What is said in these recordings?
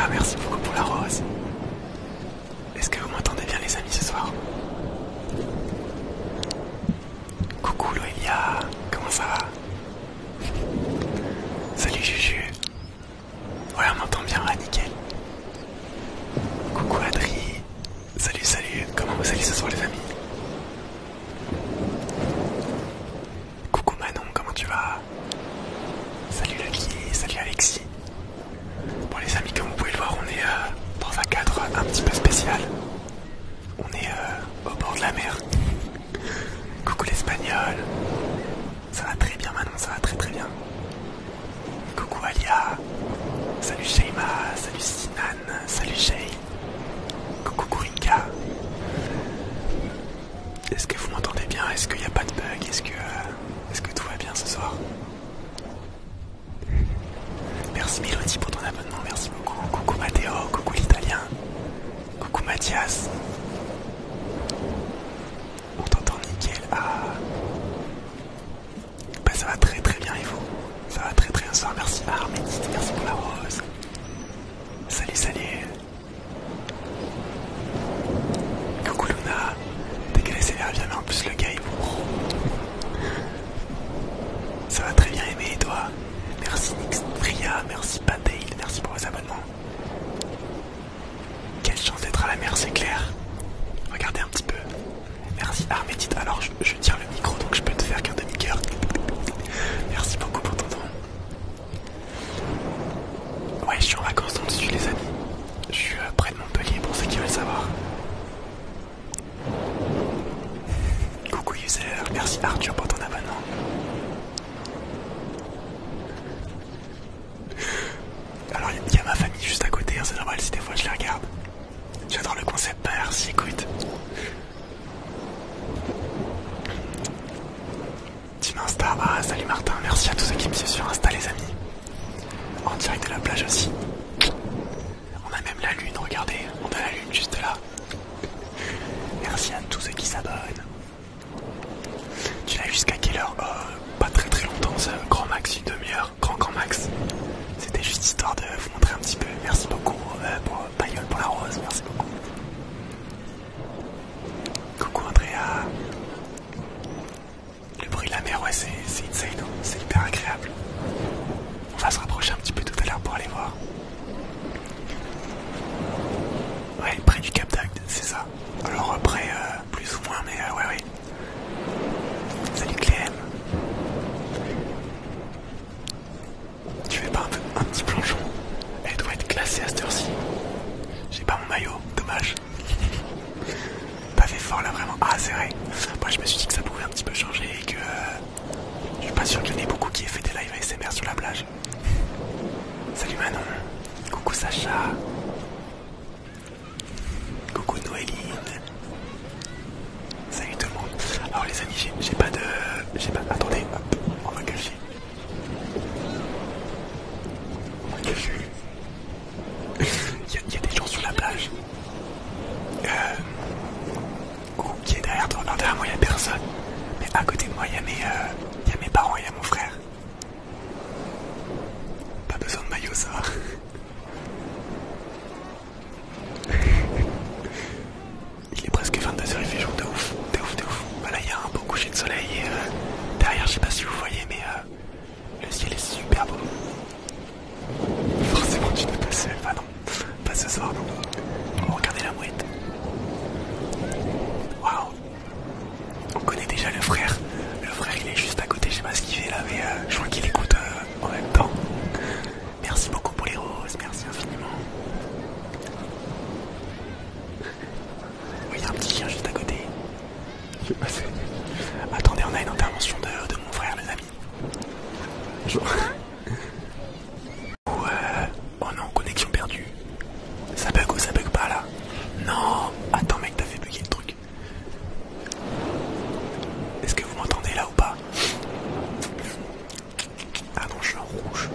Loïlia, merci beaucoup pour la rose. Est-ce que vous m'entendez bien les amis ce soir? Coucou Loïlia, comment ça va? Salut Juju. Ouais, on m'entend bien, ouais, nickel. Coucou Adri. Salut, salut. Comment vous allez ce soir les amis? Coucou Manon, comment tu vas? Salut Lucky, salut Alexis. Bon les amis, comme vous pouvez le voir, on est dans un cadre un petit peu spécial. On est au bord de la mer. Coucou l'Espagnol. Ça va très bien Manon, ça va très très bien. Coucou Alia. Salut Sheima, salut Sinan, salut Shay. Coucou Kurinka. Est-ce que vous m'entendez bien? Est-ce qu'il n'y a pas de bug? Est-ce que tout va bien ce soir? Merci Mélodie pour ton abonnement, merci beaucoup. Coucou Matteo, coucou l'Italien. Coucou Mathias. On t'entend nickel. Ah. Bah ça va très très bien et vous? Ça va très très bien ce soir, merci Armédite, merci pour la rose. Salut, salut. Coucou Luna. T'es qu'elle s'énerve bien, mais en plus le gars il vous... Ça va très bien aimé et toi? Merci Nix Fria, merci Patail, merci pour vos abonnements. Quelle chance d'être à la mer, c'est clair. Regardez un petit peu. Merci Armédite. Alors je tire le micro donc je peux te faire qu'un demi-cœur. Merci beaucoup pour ton don. Ouais, je suis en vacances dans le sud les amis. Je suis près de Montpellier pour ceux qui veulent savoir. Coucou user, merci Arthur pour ton abonnement. Alors il y a ma famille juste à côté, hein, c'est normal si des fois je les regarde. J'adore le concept, merci, écoute. Team Insta, ah salut Martin, merci à tous ceux qui me suivent sur Insta les amis. En direct de la plage aussi. On a même la lune, regardez, on a la lune juste là. Merci à tous ceux qui s'abonnent. Tu l'as vu jusqu'à quelle heure? Pas très très longtemps, ça, grand max une demi-heure, grand max. C'était juste histoire de vous montrer un petit peu. Merci beaucoup pour Payol pour la rose, merci beaucoup. Coucou Andrea. Le bruit de la mer, ouais, c'est insane, hein. C'est hyper agréable. On va se rapprocher un petit peu tout à l'heure pour aller voir. Ouais, près du Cap d'Agde, c'est ça. Alors après, plus ou moins, mais ouais. Salut Clem. Tu fais pas un petit plongeon? Elle doit être glacée à cette heure-ci. J'ai pas mon maillot, dommage. Pas fait fort là vraiment. Ah c'est vrai. Moi je me suis dit que ça pouvait un petit peu changer et que je suis pas sûr qu'il y en ait beaucoup qui aient fait des lives ASMR sur la plage. Salut Manon. Coucou Sacha. Coucou Noéline. Salut tout le monde. Alors les amis, j'ai pas... Attendez, hop, on va cacher. Il y a des gens sur la plage. Qui est derrière toi? Alors derrière moi il y a personne. Mais à côté de moi il y a mes parents et il y a mon frère. Pas besoin de maillot ça. Il est presque 22h, il fait jour de ouf. Voilà, il y a un beau coucher de soleil et derrière, je sais pas si vous voyez, mais le ciel est super beau. Forcément, tu n'es pas seul. Bah non, pas ce soir, non. Oh, regardez la mouette. Waouh. On connaît déjà le frère. Le frère, il est juste à côté, je sais pas ce qu'il fait là, mais je crois qu'il écoute en même temps. Merci beaucoup pour les roses, merci infiniment. Oui, il y a un petit chien juste à côté. Attendez, on a une intervention de mon frère, les amis. Bonjour. Oh non, connexion perdue. Ça bug ou ça bug pas là? Non. Attends mec, t'as fait bugger le truc. Est-ce que vous m'entendez là ou pas? Ah non, je suis en rouge.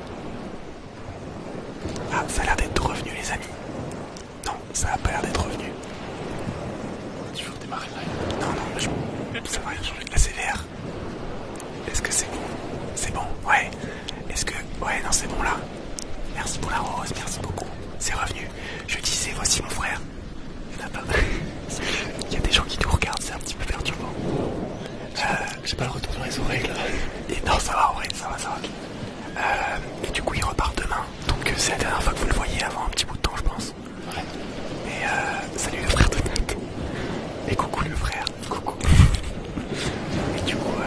Ah, ça a l'air d'être revenu les amis. Non, ça a pas l'air d'être revenu. Tu veux redémarrer le live? Non, ça va rien changer. Là c'est vert. Est-ce que c'est bon? C'est bon, ouais. Est-ce que... Ouais, non c'est bon là. Merci pour la rose, merci beaucoup. c'est revenu. Je disais, voici mon frère. Il y en a pas. Il y a des gens qui nous regardent, c'est un petit peu perturbant. J'ai pas le retour dans les oreilles là. Et non, ça va, ouais, ça va. Et du coup, il repart demain. Donc, c'est la dernière fois que vous le voyez avant un petit bout de temps, je pense. Ouais. Et salut le frère de Nat. Et coucou le frère. Coucou. Et du coup,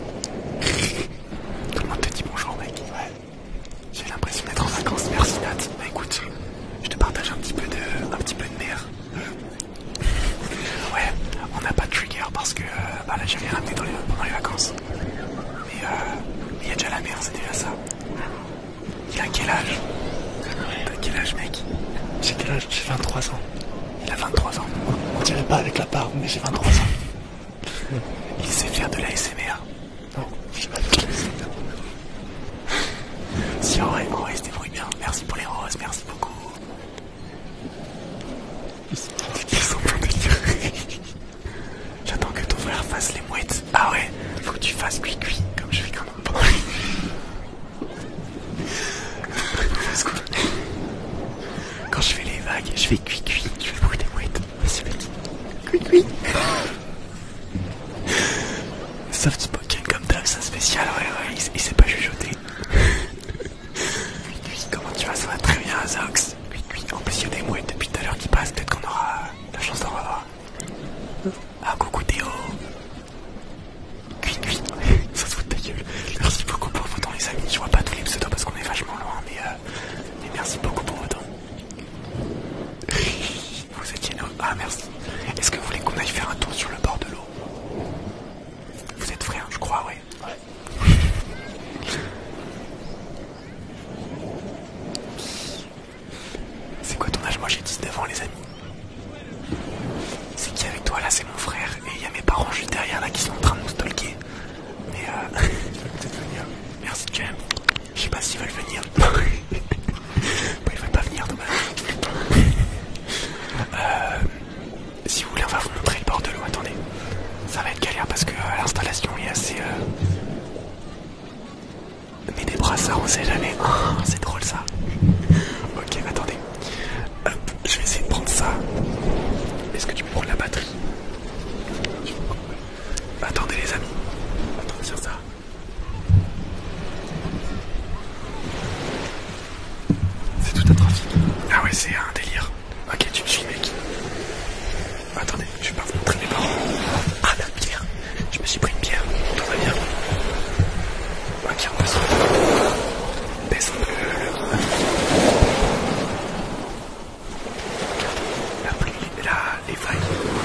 tout le monde te dit bonjour, mec. Ouais. J'ai l'impression d'être en vacances. Merci, Nat. Bah écoute, je te partage un petit peu de mer. Ouais, on n'a pas de trigger parce que là, j'ai rien ramené pendant les vacances. Mais il y a déjà la mer, c'est déjà ça. Il a quel âge? T'as quel âge, mec? J'ai quel âge? J'ai 23 ans. Il a 23 ans. On dirait pas avec la barbe, mais j'ai 23 ans. Il sait faire de l'ASMR. Non, je sais pas faire de l'ASMR. Si, en vrai, il se débrouille bien. Merci pour les roses, merci beaucoup. Ils sont pas délire. J'attends que ton frère fasse les mouettes. Ah ouais, faut que tu fasses cuit-cuit, comme je fais quand même. Quand je fais les vagues, je fais cuit-cuit, je fais le bruit des mouettes. Vas-y, mec. Cuit-cuit. Soft spoken comme d'hab, ça spécial, ouais, il s'est pas chuchoté. Cuit-cuit, comment tu vas? Ça va très bien, Zox. Cuit-cuit, en plus il y a des mouettes depuis tout à l'heure qui passent, peut-être qu'on aura la chance d'en revoir. Ah, coucou Théo. Cuit-cuit, ça se fout de ta gueule. Merci beaucoup pour vos dons, les amis. Je vois pas tous les pseudos parce qu'on est vachement loin, mais merci beaucoup pour vos dons. Vous étiez nous. Ah, merci. Est-ce que vous voulez qu'on aille faire un tour sur le bord de l'eau? Vous êtes frères, je crois, ouais. C'est quoi ton âge? Moi j'ai 19 ans, les amis. C'est qui avec toi? Là, c'est mon frère. Et il y a mes parents juste derrière là qui sont en train de nous stalker. Mais ils veulent peut-être venir. Merci, James. Je sais pas s'ils veulent venir. Bon, ils veulent pas venir, dommage. Si vous voulez, on va vous montrer le bord de l'eau. Attendez. Ça va être galère parce que l'installation est assez... Mais des brassards, on sait jamais. Oh, c'est drôle ça. Ok, attendez. Hop, je vais essayer de prendre ça. Est-ce que tu peux prendre la batterie? Attendez les amis. Attendez sur ça. C'est tout un trafic. Ah ouais, c'est un délire. Ok, tu me suis, mec. Attendez, je vais pas vous montrer mes parents. Ah, la bière. Je me suis pris une bière. Tout va bien. Ok, on peut se... Baisse un peu la pluie, les vagues.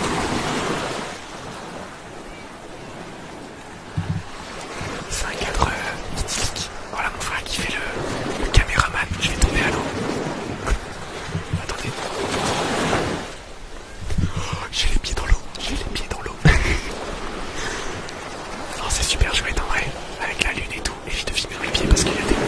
C'est un cadre mythique. Voilà mon frère qui fait le caméraman. Je vais tomber à l'eau. Attendez. J'ai les pieds dans l'eau. Non, c'est super chouette en vrai. Avec la lune et tout. Évite de filmer mes pieds parce qu'il y a des...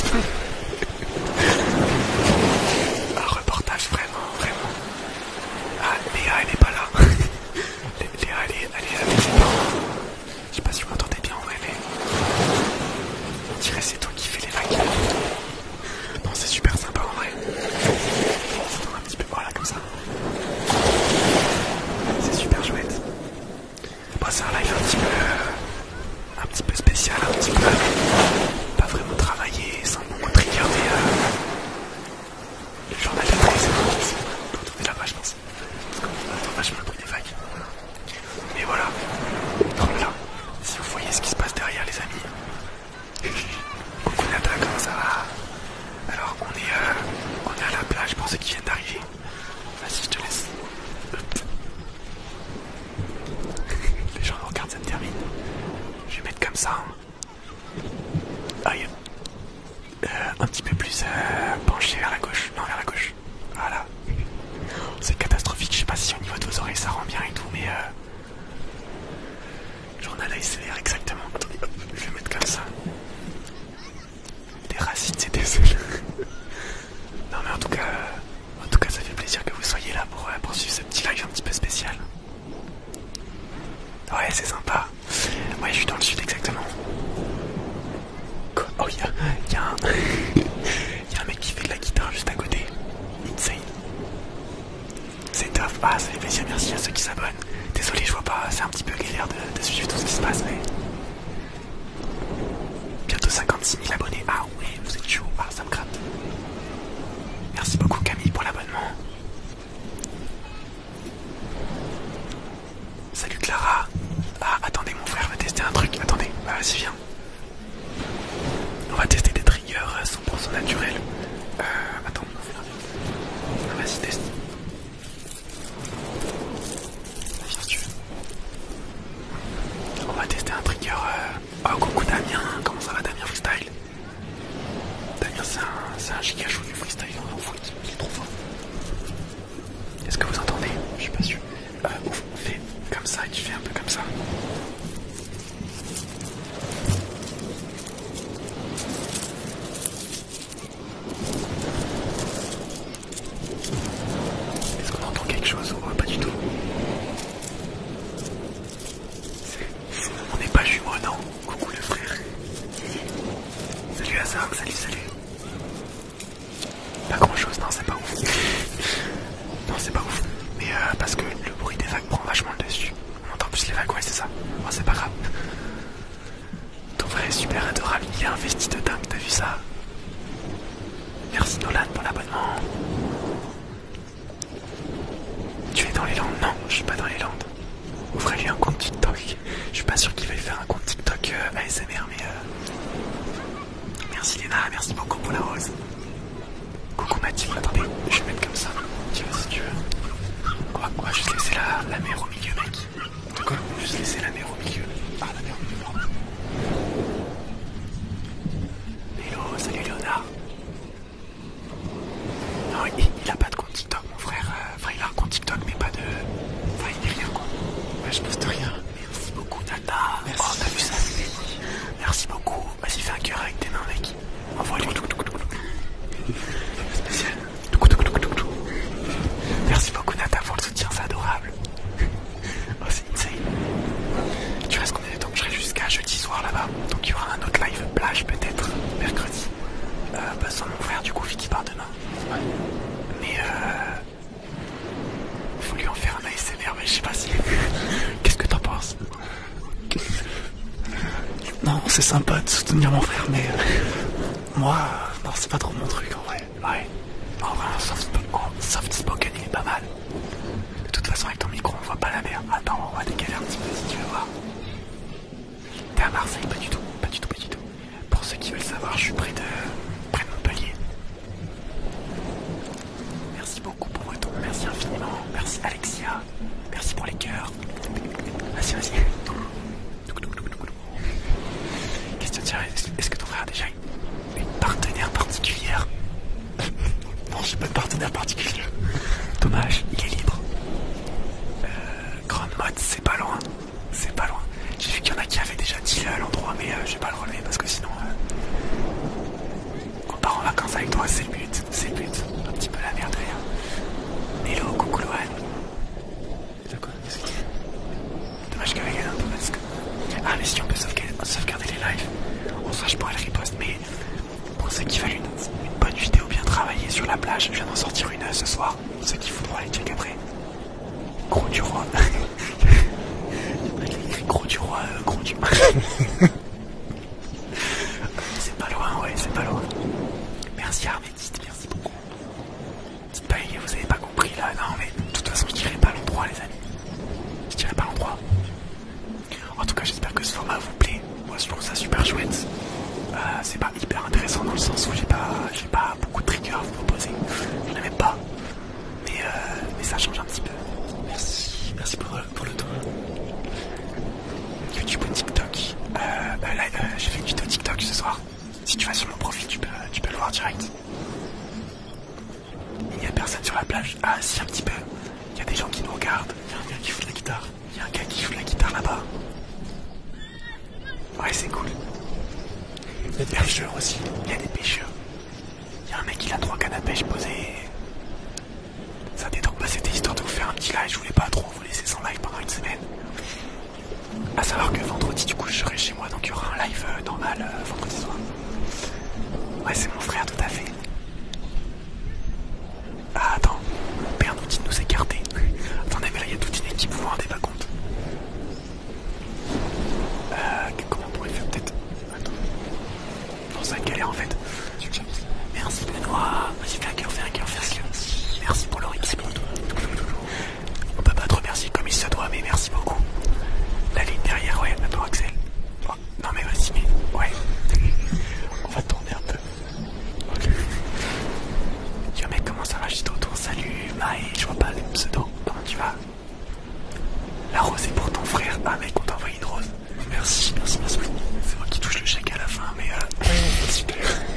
Un reportage vraiment. Ah, Léa, elle est pas là. Léa, elle est avec ses parents. Je sais pas si vous m'entendez bien en vrai, mais... On dirait c'est toi qui fais les vagues. Non, c'est super sympa en vrai. C'est un petit peu, voilà, comme ça. C'est super chouette. Bon, c'est un live un petit peu spécial, un petit peu pas vraiment travaillé, sans beaucoup de rigueur, mais le journal de presse, pour tourner là-bas, je pense. Parce qu'on entend vachement le bruit des vagues. Mais voilà. Donc là, si vous voyez ce qui se passe derrière, les amis. Coucou Nata, comment ça va? Alors, on est à la plage pour ceux qui viennent d'arriver. Vas-y, je te laisse. Les gens nous regardent, ça me termine. Je vais mettre comme ça. Aïe. Un petit peu plus penché vers la gauche. Non, vers la gauche. Voilà. C'est catastrophique. Je sais pas si au niveau de vos oreilles ça rend bien et tout, mais journal ASMR exactement. Attendez, hop, je vais mettre comme ça. Des racines, c'est des ailes. Non mais en tout cas, un petit peu galère de suivre tout ce qui se passe, mais... Bientôt 56 000 abonnés. Ah ouais, vous êtes chaud. Ah, ça me gratte. Merci beaucoup Camille pour l'abonnement. Salut Clara. Ah, attendez, mon frère veut tester un truc. Attendez, bah vas-y, viens. On va tester des triggers 100% naturels. Attends, vas-y, teste. Viens si tu veux. On va tester un trigger. Oh, coucou Damien. Comment ça va, Damien Freestyle? Damien, c'est un giga chaud du freestyle en foot. Il est trop fort. Est-ce que vous entendez? Je suis pas sûr. On fait comme ça et tu fais un peu comme ça. Est-ce qu'on entend quelque chose ou pas du tout? On n'est pas jumeaux, non? Coucou le frère. Salut Hazard, salut. Pas grand chose, non, c'est pas ouf. Non, c'est pas ouf. Mais parce que le bruit des vagues prend vachement le dessus. On entend plus les vagues, ouais, c'est ça. Bon, c'est pas grave. Ton frère est super adorable, il est investi de dingue, t'as vu ça? Merci Nolan pour l'abonnement. Tu es dans les Landes? Non, je suis pas dans les Landes. Ouvrez-lui un compte TikTok. Je suis pas sûr qu'il veuille faire un compte TikTok ASMR, mais merci Léna, merci beaucoup pour la rose. Coucou Mathilde, attendez, je vais mettre comme ça. Tiens, si tu veux. On va juste laisser la mer au milieu, mec. De quoi? Juste laisser la mer au milieu. Ah, la mer au milieu, pardon. Hello, salut Léonard. Non, il a pas de compte TikTok, mon frère. Enfin, il a un compte TikTok, mais pas de... Enfin, il dit rien, quoi. Ouais, je poste rien. Merci beaucoup, Tata. Merci. Oh, t'as vu ça? Merci beaucoup. Vas-y, fais un cœur avec tes mains, mec. Envoie-lui. Spécial. Merci beaucoup, Nata, pour le soutien, c'est adorable. Oh, c'est insane. Tu restes combien de temps? Je serai jusqu'à jeudi soir là-bas. Donc il y aura un autre live plage peut-être mercredi. Sans mon frère, du coup, vu qu'il part demain. Ouais. Mais il faut lui en faire un ASMR, mais je sais pas si. Qu'est-ce que t'en penses? Non, c'est sympa de soutenir mon frère, mais moi, non, c'est pas trop mon truc en vrai. Ouais. En vrai, soft spoken, il est pas mal. De toute façon, avec ton micro, on voit pas la mer. Attends, on va décaler un petit peu si tu veux voir. T'es à Marseille? Pas du tout. Pour ceux qui veulent savoir, je suis près de Montpellier. Merci beaucoup pour votre ton. Merci infiniment. Merci Alexia. Merci pour les cœurs. Vas-y. Question directe. Est-ce que ton frère a déjà une partenaire particulière? Non, j'ai pas de partenaire particulier. Dommage, il est libre. Grande mode, c'est pas loin. J'ai vu qu'il y en a qui avaient déjà dit l'endroit, mais je vais pas le relever parce que sinon on part en vacances avec toi, c'est le but. Un petit peu la merde derrière. Hello, coucou Lohan. D'accord, Dommage qu'avec un peu parce que... Ah, mais si on peut sauvegarder les lives, en soi je pourrais le repost, mais pour ceux qui veulent une bonne vidéo bien travaillée sur la plage, je viens d'en sortir une ce soir. Ceux qui voudront aller check après. Gros du roi. Gros du roi, gros du... C'est pas loin, ouais, c'est pas loin. Merci Armétiste, merci beaucoup. Dites pas, vous avez pas compris là, non mais de toute façon je dirai pas l'endroit les amis. Je dirai pas l'endroit. En tout cas j'espère que ce format vous plaît. Moi je trouve ça super chouette. C'est pas hyper intéressant dans le sens où j'ai pas beaucoup de triggers à vous proposer. Je n'en ai même pas. Mais ça change un petit peu. Merci pour le ton. YouTube ou TikTok. Là, j'ai fait une vidéo TikTok ce soir. Si tu vas sur mon profil, tu peux le voir direct. Il n'y a personne sur la plage. Ah si, un petit peu. Il y a des gens qui nous regardent. Il y a un gars qui joue de la guitare. Là-bas. Ouais, c'est cool. Il y a des pêcheurs aussi. Il y a des pêcheurs. Il y a un mec qui a 3 cannes à pêche posées. Ça détend. Bah, c'était histoire de vous faire un petit live. Je voulais pas trop vous laisser sans live pendant une semaine. À savoir que vendredi, du coup, je serai chez moi. Donc il y aura un live normal vendredi soir. Ouais, c'est mon frère, tout à fait. Ah, attends. Mon père nous dit de nous écarter. Attendez, mais là, il y a toute une équipe, vous vous rendez pas compte. anonymat et je vois pas les pseudos. Comment tu vas? La rose est pour ton frère. Ah mec, on t'a envoyé une rose. Merci, merci, merci. C'est moi qui touche le chèque à la fin, mais super.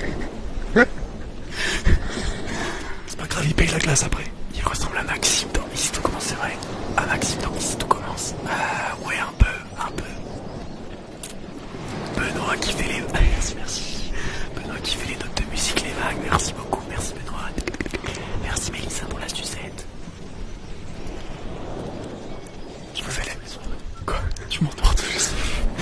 C'est pas grave, il paye la glace après. il ressemble à Maxime dans Ici tout commence, c'est vrai. À Maxime dans Ici tout commence. Ouais, un peu. Benoît qui fait les... merci. Benoît qui fait les notes de musique, les vagues. Merci beaucoup, merci Benoît. Merci Mélissa pour la sucette. Je me fais la maison. Quoi? Tu m'entends, je sais.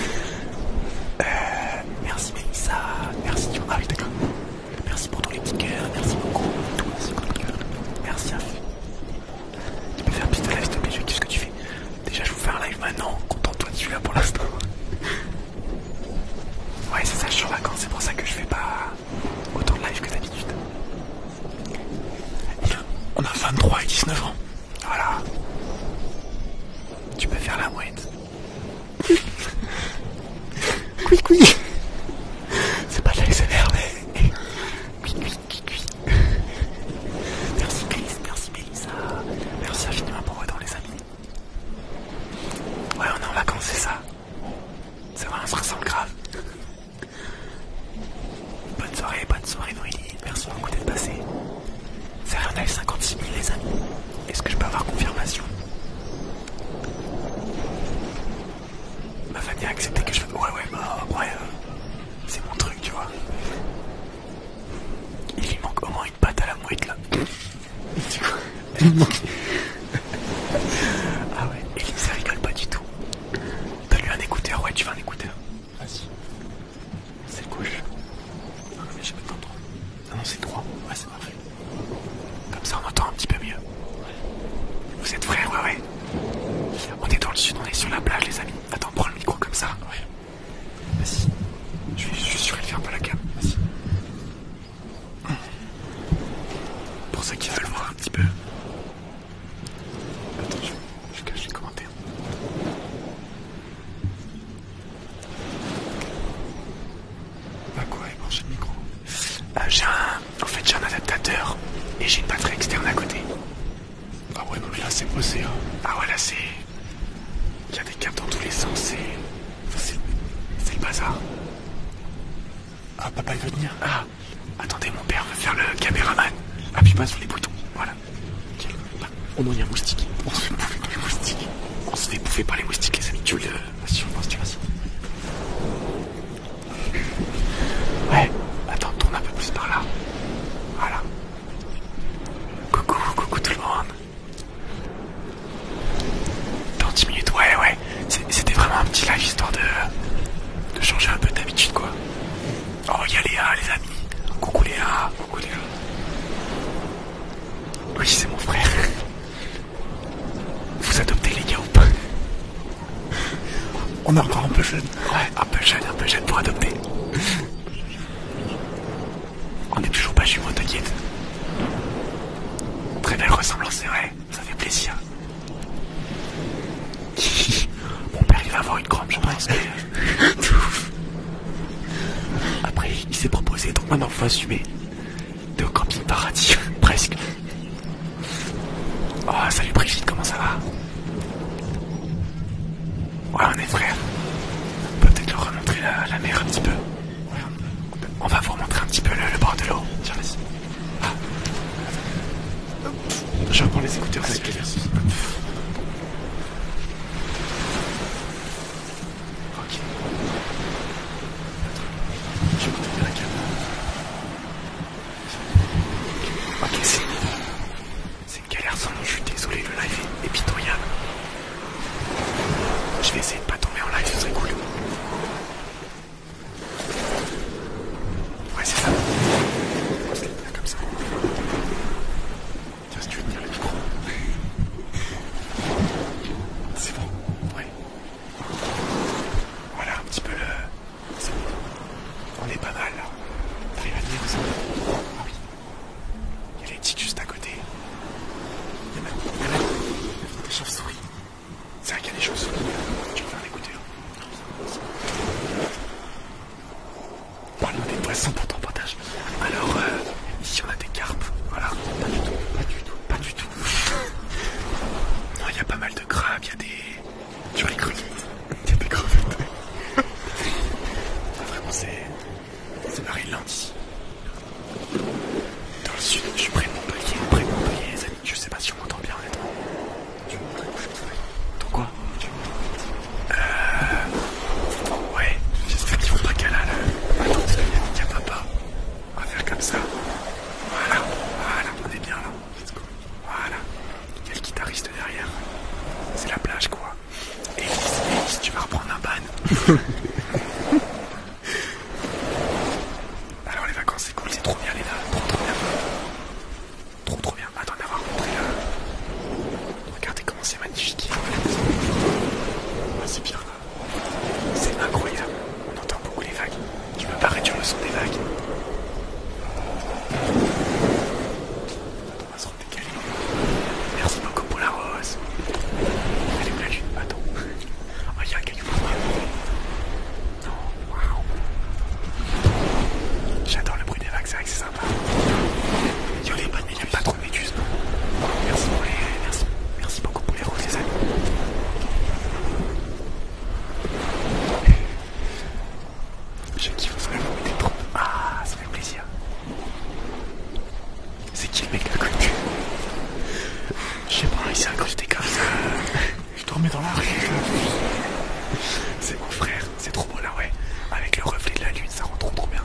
Merci Mélissa. Merci. Ah oui, d'accord. Merci pour tous les petits cœurs. Merci beaucoup. Merci beaucoup. Merci. Tu peux faire plus de live, s'il te plaît. Je kiffe ce que tu fais. Déjà, je vous fais un live maintenant. Contente-toi de celui-là pour l'instant. Ouais, c'est ça, je suis en vacances. C'est pour ça que je fais pas autant de live que d'habitude. On a 23 et 19 ans. Voilà. Tu peux faire la mouette. Oui. C'est pas de la SMR, mais... Oui. Merci Chris, merci Mélissa. Merci infiniment pour dans les amis. Ouais, on est en vacances, c'est ça. C'est vrai, on se ressemble grave. Bonne soirée Noélie. Merci beaucoup d'être passé. C'est rien, on a eu 56 000 les amis. Est-ce que je peux avoir confirmation? Ma famille a accepté que je... Ouais, c'est mon truc, tu vois. Il lui manque au moins une patte à la mouette, là. Il manque... Ah ouais, Ellie, ça rigole pas du tout. T'as lu un écouteur? Ouais, tu veux un écouteur? Vas-y. C'est gauche. Non, mais j'ai pas le temps trop. Non, c'est droit. Ouais, c'est parfait. Comme ça, on entend un petit peu mieux. Vous êtes frères? Ouais. On est dans le sud, on est sur la plage, les amis. Attends, prends le micro comme ça. Ouais. Vas-y. Je vais juste surélever un peu la cam. Vas-y. Pour ceux qui veulent voir un petit peu. Attends, je cache les commentaires. Bah quoi, il branche le micro. J'ai un adaptateur et j'ai une batterie externe à côté. Ah ouais, non, mais là, c'est posé, hein. Ah ouais, là, c'est... Il y a des câbles dans tous les sens, c'est le bazar. Ah, papa, il veut venir. Ah, attendez, mon père veut faire le caméraman. Appuie pas sur les boutons, voilà. Okay. Oh non, il y a un moustique. On se fait bouffer par les moustiques. On se fait bouffer par les moustiques, les amis. Tu veux le... Vas-y, on pense, tu vas-y. Ouais, attends, tourne un peu plus par là. Voilà. Coucou tout le monde. Dans 10 minutes, ouais. C'était vraiment un petit live histoire de changer un peu d'habitude, quoi. Oh, il y a Léa, les amis. Coucou Léa. Oui, c'est mon frère. Vous adoptez les gars ou pas? On est encore un peu jeune. Ouais, un peu jeune pour adopter. On n'est toujours pas jumeaux, t'inquiète. Très belle ressemblance, c'est vrai. Ça fait plaisir. Mon père, il va avoir une crampe, je pense. Après, il s'est proposé, donc maintenant, faut assumer. T'es au camping paradis, presque. Oh, salut Brigitte, comment ça va? Ouais, on est frères. On peut peut-être leur remontrer la mer un petit peu. Ouais, on va vous remontrer un petit peu le bord de l'eau. Tiens, vas-y. Ah. Je reprends les écouteurs, c'est clair. Ok. Je vais monter la caméra. Ok, c'est une galère sans nom, je suis désolé, le live est pitoyable. Je vais essayer de pas tomber en live, ce serait cool. Ouais, c'est ça. On se les met comme ça. Tiens, si tu veux tenir le micro. Alors les vacances c'est cool, c'est trop bien les gars, trop bien. Trop bien, attends d'avoir montré là. Regardez comment c'est magnifique. Ah, c'est bien. C'est incroyable, on entend beaucoup les vagues. Tu peux pas réduire le son des vagues. Attends, on va se redécaler. Merci beaucoup pour la rose. Elle est où la lune? Attends. Oh, il y a un caillou pour moi. Non, waouh. J'adore le bruit des vagues, c'est vrai que c'est sympa. Il y a pas trop de méduses, non? Merci beaucoup pour les roses, les amis. Je kiffe vraiment des trop. Ah, ça fait plaisir. C'est qui le mec à côté? Je sais pas, il s'est incrusté comme ça. Je dormais dans la rue. C'est mon frère, c'est trop beau là, ouais. Avec le reflet de la lune, ça rend trop bien.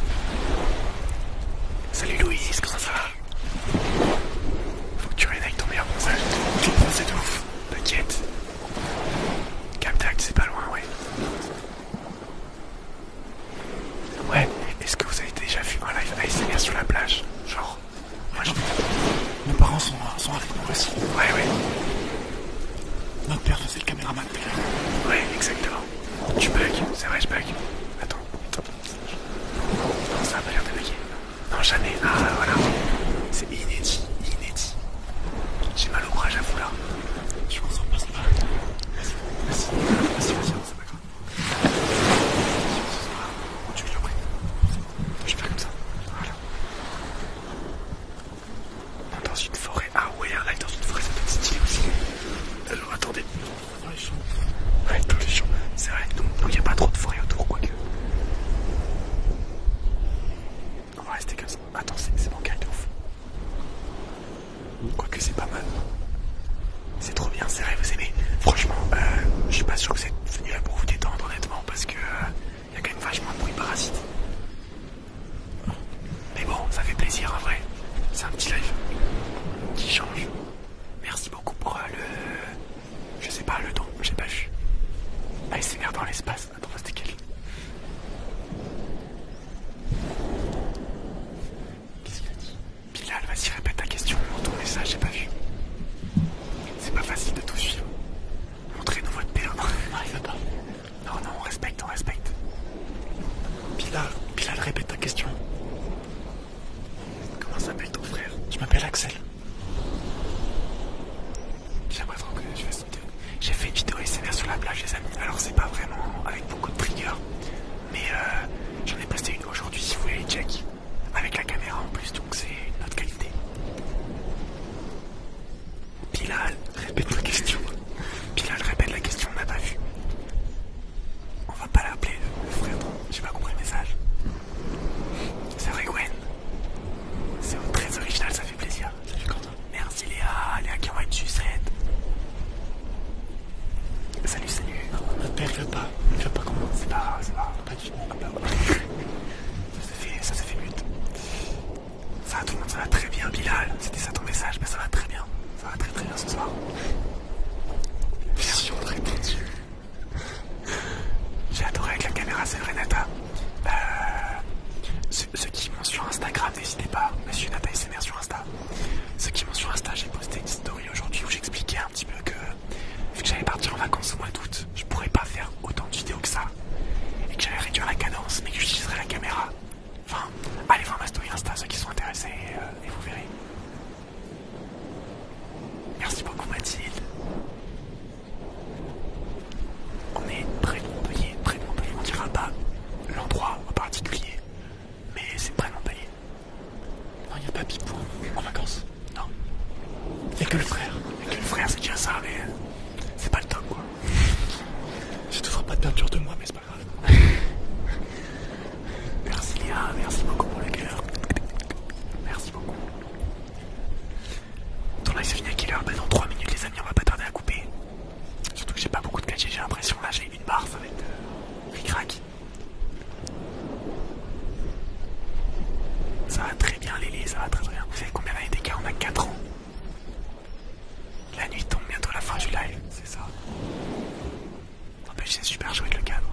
Salut Louise, comment ça va? Faut que tu viennes avec ton meilleur bronzage. Tu me c'est de ouf. T'inquiète. Captac, c'est pas loin, ouais. Ouais, est-ce que vous avez déjà vu un live ASMR sur la plage? Genre, moi je... Nos parents sont avec nous aussi. Ouais. Notre père faisait le caméraman. Ouais, exactement. Tu bug, c'est vrai, je bug. Attends. Non, ça a pas l'air de bugger. Non, jamais. Ah, voilà. C'est inédit. J'ai mal au bras, j'avoue, là. Je m'en sors pas, ça va. Vas-y, c'est pas grave. Tu veux que je le prenne? Je vais faire comme ça. Voilà. Non, dans une forêt. Ah ouais, un live dans une forêt, ça peut être stylé aussi. Alors, attendez. Dans les champs. Ouais, dans les champs. C'est vrai. Donc, il n'y a pas trop de forêt autour, quoique. On va rester comme ça. Attends, c'est bancal de ouf. Quoique c'est pas mal. C'est trop bien, c'est vrai, vous aimez. Franchement, je suis pas sûr que vous êtes venu là pour vous détendre honnêtement parce que y a quand même vachement de bruit parasite. Mais bon, ça fait plaisir en vrai. C'est un petit live qui change. Merci beaucoup pour je sais pas, le don, j'ai pas vu. ASMR dans l'espace. Attends, c'était quel? Qu'est-ce qu'il a dit? Bilal, vas-y, répète ta question, ton message, j'ai pas vu. C'est pas facile de tout suivre. Montrez-nous votre père. Non, il veut pas. Non, on respecte. Bilal, répète ta question. Comment s'appelle ton frère? Je m'appelle Axel. J'aimerais trop que je fasse une vidéo. J'ai fait une vidéo ASMR sur la plage, les amis. Alors, c'est pas vraiment avec beaucoup de triggers. Mais j'en ai posté une aujourd'hui, si vous voulez les check. Avec la caméra en plus, donc c'est une autre qualité. Bilal, répète la question. Bilal, répète la question, on n'a pas vu. On va pas l'appeler le frère. J'ai pas compris le message. C'est vrai, Gwen. C'est très original, ça fait plaisir. Salut Quentin. Merci Léa qui envoie une sucette. Salut. Notre père il veut pas comment. C'est pas grave. Pas du tout. Ah bah ouais. Ça s'est fait mute. Ça va tout le monde, ça va très bien, Bilal. C'était ça ton message, mais ça va très bien. Ça va très bien ce soir. Merci, on très répondu. J'ai adoré avec la caméra, c'est vrai, Nata. Ceux qui m'ont sur Instagram, n'hésitez pas. Monsieur Nata SMR sur Insta. Ceux qui m'ont sur Insta, j'ai posté une story aujourd'hui où j'expliquais un petit peu que vu que j'allais partir en vacances au mois d'août, je pourrais pas faire autant de vidéos que ça. Et que j'allais réduire la cadence, mais que j'utiliserais la caméra. Enfin, allez voir ma story Insta, ceux qui sont intéressés, et vous verrez. Merci beaucoup Mathilde. On est près de Montpellier. On dira pas l'endroit en particulier, mais c'est près de Montpellier. Non, il n'y a pas Pipou en vacances. Non. Il n'y a que le frère. C'est déjà ça, mais c'est pas le top quoi. Ça te fera pas de peinture de moi, mais c'est pas grave. Merci Léa, merci beaucoup pour le cœur. Merci beaucoup. Ton live c'est fini à quelle heure? Bah dans 3 minutes les amis, on va pas tarder à couper. Surtout que j'ai pas beaucoup de 4G, j'ai l'impression. Là j'ai une barre, ça va être ric-rac. Ça va très bien Lily, ça va très bien. Vous savez combien d'années d'écart? On a 4 ans. La nuit tombe, bientôt la fin du live, c'est ça. N'empêche, c'est super chouette le cadre.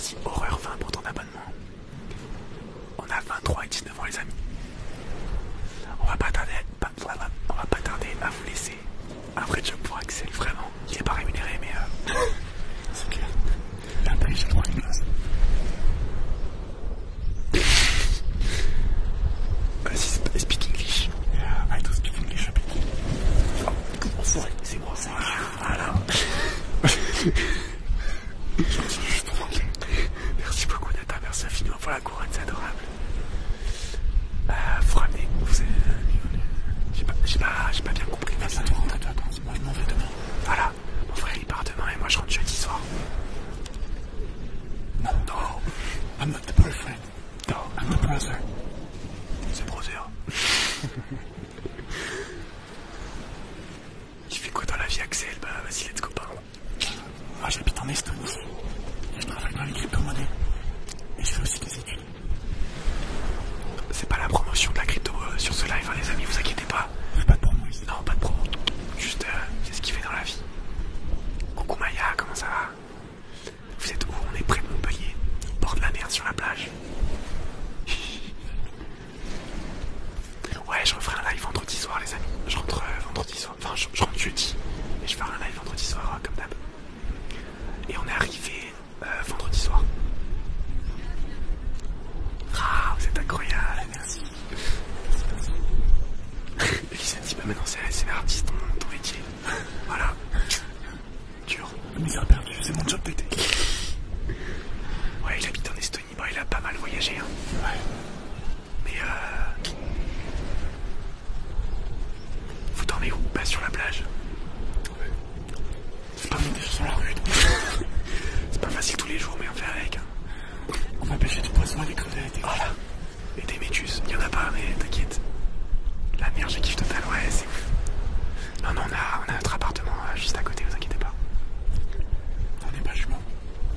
merci Horreur 20 pour ton abonnement. On a 23 et 19 ans les amis. On va pas tarder à vous laisser. Un vrai job pour Axel, vraiment. Il est pas rémunéré mais c'est clair. Après j'ai le droit à une place. Vas-y, speak English. I do speak English a bit. Oh, c'est moi ça. Voilà. Merci beaucoup Nata, merci infiniment pour la couronne, c'est adorable. Vous ramenez, j'ai pas bien compris. Vas-y, toi rentre à toi, moi je m'en vais demain. Voilà, mon frère il part demain et moi je rentre jeudi soir. Non, I'm not the boyfriend. No, I'm the brother. C'est brother. Il fait quoi dans la vie Axel? Bah vas-y, let's go pas. Moi j'habite en Estonie. Et je travaille dans les crypto-monnaies. Et je fais aussi des études. C'est pas la promotion de la crypto sur ce live, hein, les amis, vous inquiétez pas. Fais pas de promo ici. Non, pas de promo. Juste, c'est ce qu'il fait dans la vie. Coucou Maya, comment ça va? Vous êtes où? On est près de Montpellier. Bord de la mer sur la plage. Ouais, je referai un live vendredi soir, les amis. Je rentre vendredi soir. Enfin, je rentre jeudi. Et je ferai un live vendredi soir, comme d'hab. Et on est arrivé vendredi soir. Ah, vous êtes incroyable, merci. Elisa dit, bah maintenant c'est l'artiste, ton métier. Voilà. Dur. Misère perdue, c'est mon job d'été. Ouais, il habite en Estonie, bon, il a pas mal voyagé. Hein. Ouais. Mais vous dormez où? Pas sur la plage. Ouais. C'est pas monter sur la rue. C'est pas facile tous les jours, mais on fait avec. Hein. On va pêcher du poisson avec crevettes. Voilà. Et des méduses. Il y en a pas, mais t'inquiète. La merde, j'ai kiff total, ouais, c'est ouf. Non, on a notre appartement juste à côté, vous inquiétez pas. On n'est pas jumeaux.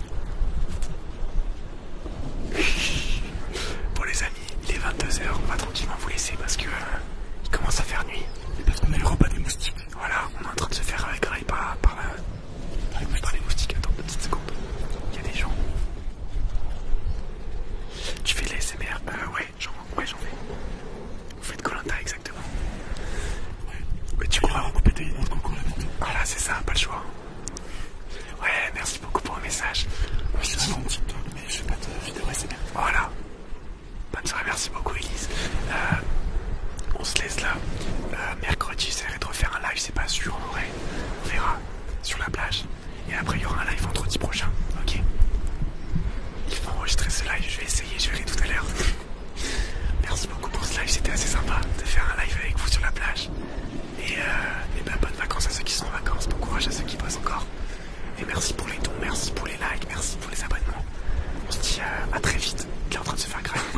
Bon les amis, il est 22h, on va tranquillement vous laisser parce que il commence à faire nuit. Et parce qu'on a le repas des moustiques. Voilà, on est en train de se faire écraser par les moustiques. Attends, une petite seconde. Il y a des gens. Tu fais les SMR? Ouais, j'en fais. Vous faites Koh-Lanta exactement. Ouais, tu crois? On va couper tes idées de concours là bientôt. Voilà, c'est ça, pas le choix. Ouais, merci beaucoup pour le message. Moi je suis un TikTok, mais je fais pas de vidéo SMR. Voilà. Bonne soirée, merci beaucoup Elise. On se laisse là. Mercredi, j'essaierai de refaire un live, c'est pas sûr en vrai. On verra sur la plage. Et après, il y aura un live vendredi prochain. Ok. Il faut enregistrer ce live, je vais essayer, je verrai tout à l'heure. Merci beaucoup pour ce live, c'était assez sympa de faire un live avec vous sur la plage. Et ben, bonnes vacances à ceux qui sont en vacances, bon courage à ceux qui bossent encore. Et merci pour les dons, merci pour les likes, merci pour les abonnements. On se dit à très vite. Il est en train de se faire grave.